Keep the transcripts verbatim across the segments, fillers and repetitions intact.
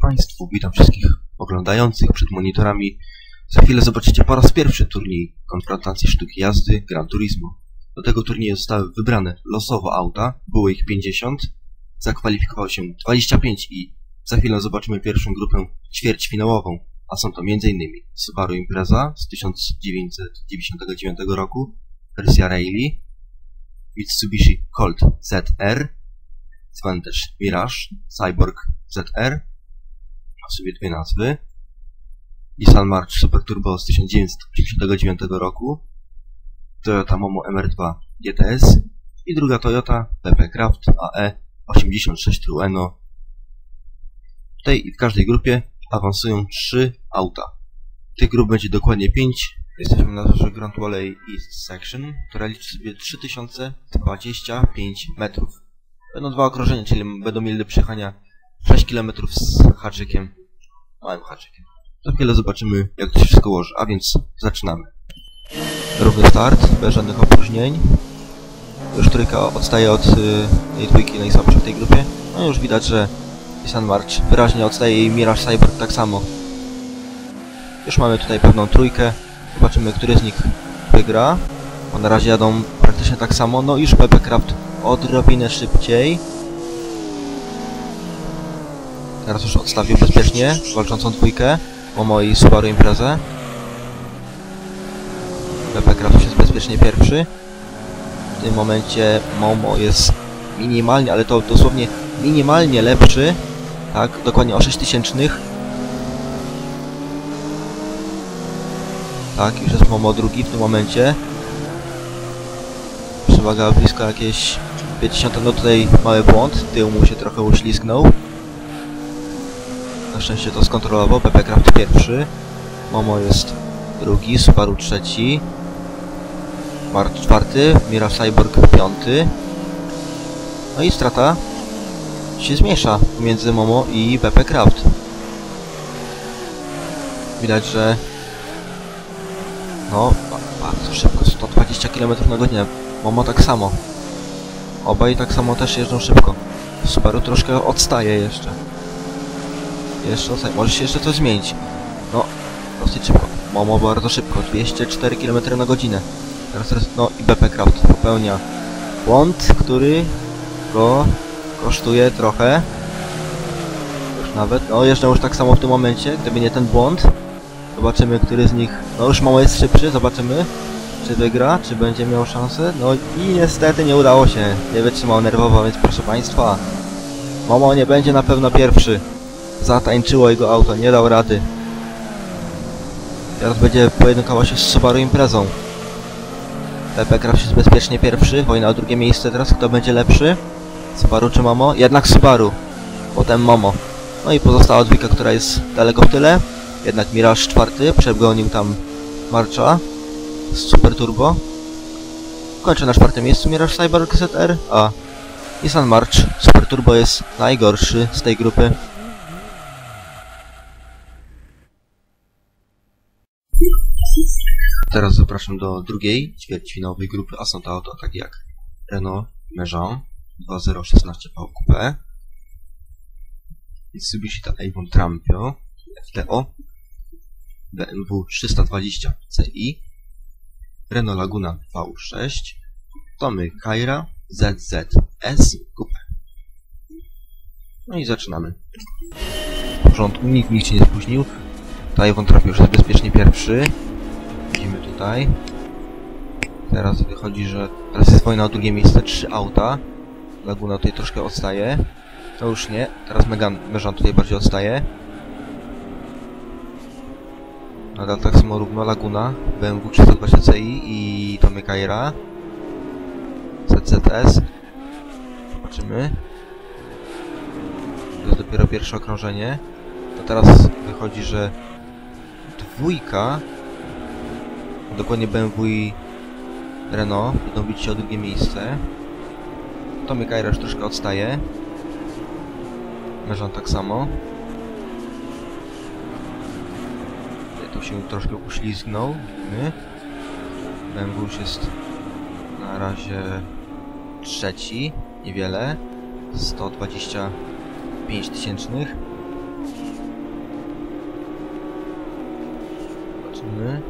Państwu, witam wszystkich oglądających przed monitorami. Za chwilę zobaczycie po raz pierwszy turniej konfrontacji sztuki jazdy Gran Turismo. Do tego turnieju zostały wybrane losowo auta, było ich pięćdziesiąt, zakwalifikowało się dwadzieścia pięć i za chwilę zobaczymy pierwszą grupę ćwierćfinałową, a są to m.in. Subaru Impreza z tysiąc dziewięćset dziewięćdziesiątego dziewiątego roku, wersja Rally, Mitsubishi Colt Z R, zwany też Mirage Cyborg Z R, ma sobie dwie nazwy, Nissan March Super Turbo z tysiąc dziewięćset dziewięćdziesiątego dziewiątego roku, Toyota Momo M R dwa G T S i druga Toyota P P Craft A E osiemdziesiąt sześć Trueno. W tej i w każdej grupie awansują trzy auta. Tych grup będzie dokładnie pięć. Jesteśmy na torze Grand Valley East Section, która liczy sobie trzy tysiące dwadzieścia pięć metrów. Będą dwa okrążenia, czyli będą mieli do przejechania sześć kilometrów z haczykiem, małym haczykiem. Za chwilę zobaczymy, jak to się wszystko ułoży, a więc zaczynamy. Równy start, bez żadnych opóźnień. Już trójka odstaje od y, tej dwójki najsłabszej w tej grupie. No już widać, że Nissan March wyraźnie odstaje jej Mirage Cyborg tak samo. Już mamy tutaj pewną trójkę. Zobaczymy, który z nich wygra. Bo na razie jadą praktycznie tak samo. No już P P Craft odrobinę szybciej. Teraz już odstawił bezpiecznie walczącą dwójkę Momo i Subaru Imprezę. P P Craft jest bezpiecznie pierwszy. W tym momencie Momo jest minimalnie, ale to dosłownie minimalnie lepszy. Tak, dokładnie o sześć tysięcznych. Tak, już jest Momo drugi w tym momencie. Przewaga blisko jakieś pięćdziesiąt, no tutaj mały błąd, tył mu się trochę uślizgnął. Na szczęście to skontrolował, P P Craft pierwszy. Momo jest drugi, Subaru trzeci. March czwarty, Mirage Cyborg piąty. No i strata się zmniejsza między Momo i P P Craft. Widać, że no, bardzo szybko, sto dwadzieścia kilometrów na godzinę. Momo tak samo. Obaj tak samo też jeżdżą szybko. Subaru troszkę odstaje jeszcze. Jeszcze odstaje. Może się jeszcze coś zmienić. No, dosyć szybko. Momo bardzo szybko, dwieście cztery kilometry na godzinę. Teraz, teraz, no i P P Craft popełnia błąd, który go kosztuje trochę. Już nawet, no jeżdżą już tak samo w tym momencie, gdyby nie ten błąd. Zobaczymy, który z nich, no już Momo jest szybszy, zobaczymy, czy wygra, czy będzie miał szansę. No i niestety nie udało się, nie wytrzymał nerwowo, więc proszę Państwa, Momo nie będzie na pewno pierwszy. Zatańczyło jego auto, nie dał rady. Teraz będzie pojedynkował się z Subaru Imprezą. P P Craft jest bezpiecznie pierwszy, wojna o drugie miejsce teraz, kto będzie lepszy? Subaru czy Momo? Jednak Subaru, potem Momo. No i pozostała dwójka, która jest daleko w tyle. Jednak Mirage czwarty przegonił tam Marcha z Super Turbo. Kończy na czwartym miejscu Mirage Cyborg Z R, a Nissan March Super Turbo jest najgorszy z tej grupy. Teraz zapraszam do drugiej ćwierćfinałowej grupy, a są to auta takie jak Renault Megane dwa zero szesnaście V Q P, Mitsubishi Avon Trampio F T O, B M W trzysta dwadzieścia C I, Renault Laguna V sześć, Tomy Kaira Z Z S Coupe. No i zaczynamy. W porządku, nikt, nikt się nie spóźnił. Tutaj Trampio już jest bezpiecznie pierwszy. Widzimy tutaj. Teraz wychodzi, że teraz jest wojna o drugie miejsce, trzy auta. Laguna tutaj troszkę odstaje. To już nie. Teraz Megane tutaj bardziej odstaje. Nadal tak samo równo Laguna, B M W trzysta dwadzieścia C I i Tomy Kaira Z Z S. Zobaczymy. To jest dopiero pierwsze okrążenie. To teraz wychodzi, że dwójka, dokładnie B M W i Renault, będą bić się o drugie miejsce. Tomy Kaira już troszkę odstaje. Megane tak samo. Tu się troszkę uślizgnął. B M W już jest na razie trzeci, niewiele. sto dwadzieścia pięć tysięcznych. Zobaczymy.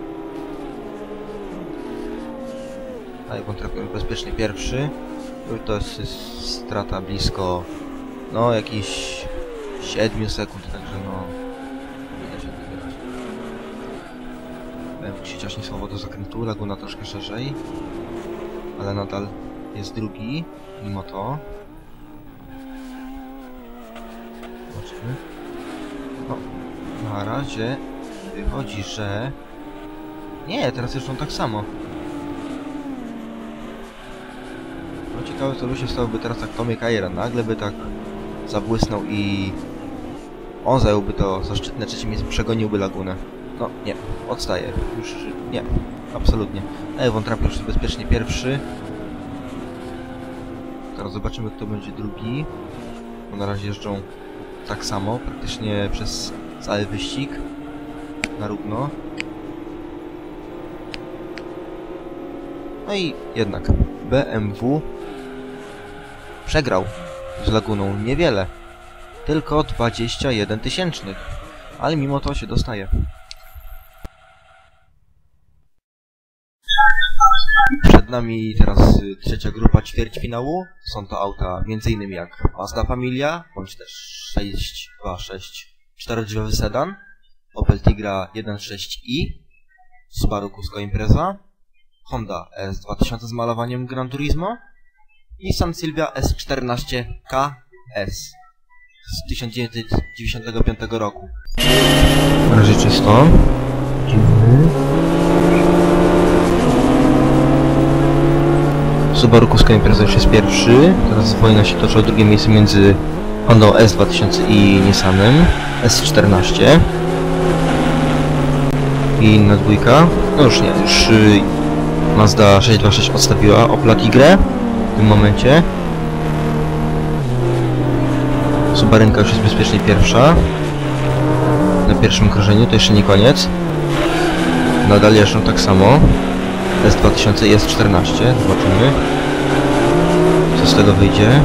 A jak on trafił bezpiecznie pierwszy. To jest, jest strata blisko, no, jakichś siedmiu sekund, także no, nie da się wybierać. B M W się ciaśnie słowo do zakrętu, Laguna troszkę szerzej, ale nadal jest drugi, mimo to. Zobaczmy. No, na razie wychodzi, że... Nie, teraz jeżdżą tak samo. No ciekawe, co by się stałoby teraz, jak Tomek Iron nagle by tak zabłysnął i on zająłby to zaszczytne trzecie miejsce, przegoniłby Lagunę. No nie, odstaje. Już nie, absolutnie. Ewon trafił już bezpiecznie pierwszy. Teraz zobaczymy, kto będzie drugi. Bo na razie jeżdżą tak samo, praktycznie przez cały wyścig. Na równo. No i jednak B M W przegrał z Laguną niewiele. Tylko dwadzieścia jeden tysięcznych. Ale mimo to się dostaje. Przed nami teraz y, trzecia grupa ćwierćfinału. Są to auta m.in. jak Mazda Familia, bądź też sześć dwa sześć czterodrzwiowy sedan, Opel Tigra jeden sześć i, Subaru Cusco Impreza, Honda S dwa tysiące z malowaniem Gran Turismo i Nissan Silvia S czternaście K S z tysiąc dziewięćset dziewięćdziesiątego piątego roku. Na razie czysto. Dziwny. Subaru Cusco Impreza już jest pierwszy. Teraz wojna się toczy o drugie miejsce między Hondą S dwa tysiące i Nissanem S czternaście. I inna dwójka. No już nie, już y, Mazda sześć dwa sześć odstawiła Opla Tigrę w tym momencie. Subarynka już jest bezpiecznie pierwsza. Na pierwszym krążeniu, to jeszcze nie koniec. Nadal jeżdżą tak samo. S dwa tysiące i S czternaście. Zobaczymy, co z tego wyjdzie.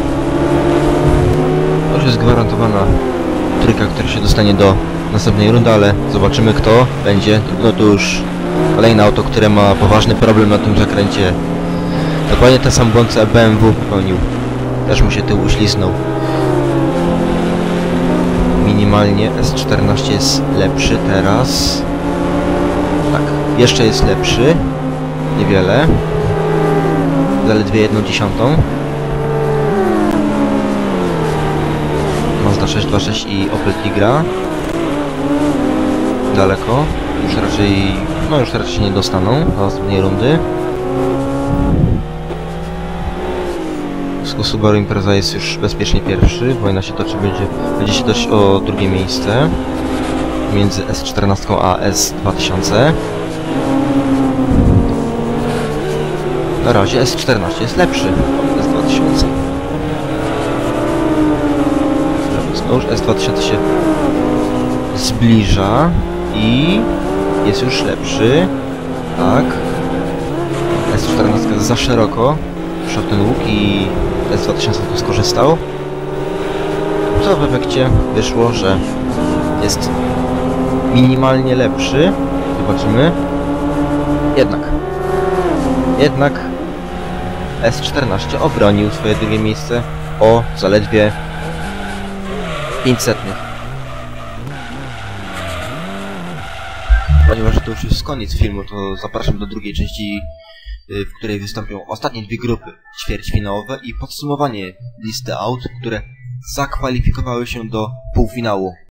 To już jest gwarantowana trójka, która się dostanie do następnej rundy, ale zobaczymy, kto będzie. No to już kolejne auto, które ma poważny problem na tym zakręcie. Dokładnie ten sam błąd, co B M W popełnił. Też mu się tył uślisnął. Minimalnie S czternaście jest lepszy teraz. Tak, jeszcze jest lepszy. Niewiele. Zaledwie jedną dziesiątą. Mazda sześć dwa sześć i Opel Tigra. Daleko. Już raczej... No już raczej się nie dostaną do następnej rundy. Subaru Impreza jest już bezpiecznie pierwszy. Wojna się toczy, będzie, będzie się toczyć o drugie miejsce między S czternaście a S dwa tysiące. Na razie S czternaście jest lepszy od S dwa tysiące. No już S dwa tysiące się zbliża i jest już lepszy. Tak. S czternaście za szeroko wszedł ten łuk i S dwa tysiące tu skorzystał. Co w efekcie wyszło, że jest minimalnie lepszy. Zobaczymy. Jednak. Jednak S czternaście obronił swoje drugie miejsce o zaledwie pięć setnych. Ponieważ to już jest koniec filmu, to zapraszam do drugiej części, w której wystąpią ostatnie dwie grupy ćwierćfinałowe i podsumowanie listy aut, które zakwalifikowały się do półfinału.